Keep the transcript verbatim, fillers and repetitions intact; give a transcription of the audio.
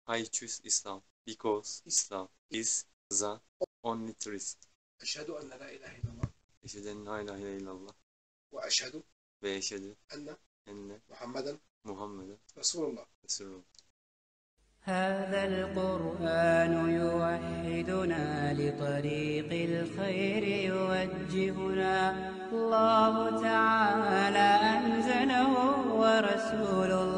I choose Islam because Islam is the only truth. أشهد أن لا إله إلا الله Eşhedü en la ilahe illallah وأشهد ve eşhedü أن enne محمدا Muhammeden رسول الله. Resulullah. هذا القرآن يوحدنا لطريق الخير يوجهنا الله تعالى أنزله ورسول